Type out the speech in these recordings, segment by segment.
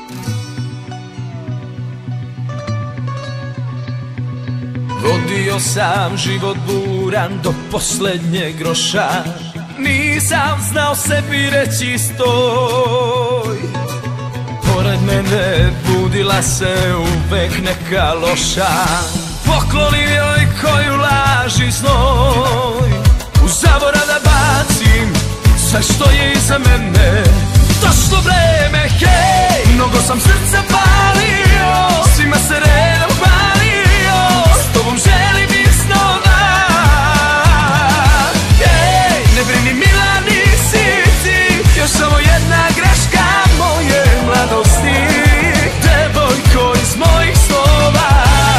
Vodio sam život buran do poslednjeg groša, nisam znao sebi reći stoj. Pored mene budila se uvek neka loša, poklonim joj koju laži znoj. U zaborav da bacim sve što je iza mene. Došlo vreme, hej, mnogo sam srca palio, svima se redom hvalio, s tobom želim iznova. Hej, ne brini mila, nisi ti, još samo jedna greška moje mladosti, devojko iz mojih snova.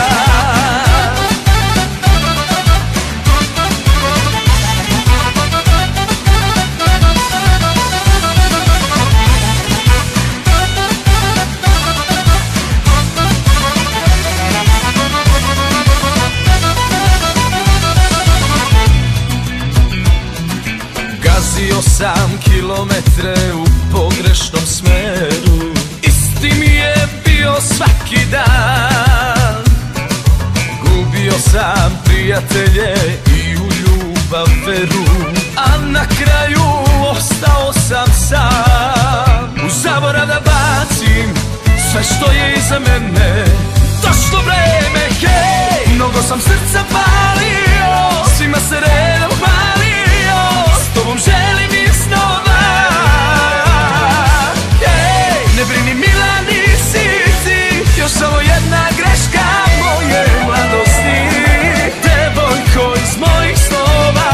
Gazio sam kilometre u pogrešnom smeru, isti mi je bio svaki dan. Gubio sam prijatelje i u ljubav veru, a na kraju ostao sam sam. U zaborav da bacim sve što je iza mene. Došlo vreme, hej, mnogo sam srca palio, svima se redom hvalio, s tobom želim iznova. Hej, ne brini mila, nisi ti, još samo jedna greška moje mladosti, devojko iz mojih snova.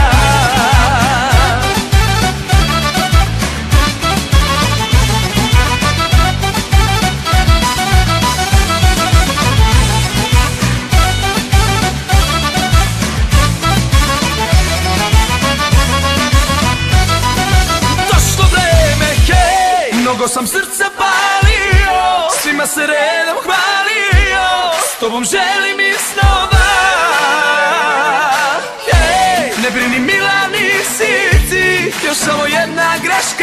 Mnogo sam srca palio, svima se redom hvalio, s tobom želim iznova. Hej, ne brini mila, nisi ti, još samo jedna greška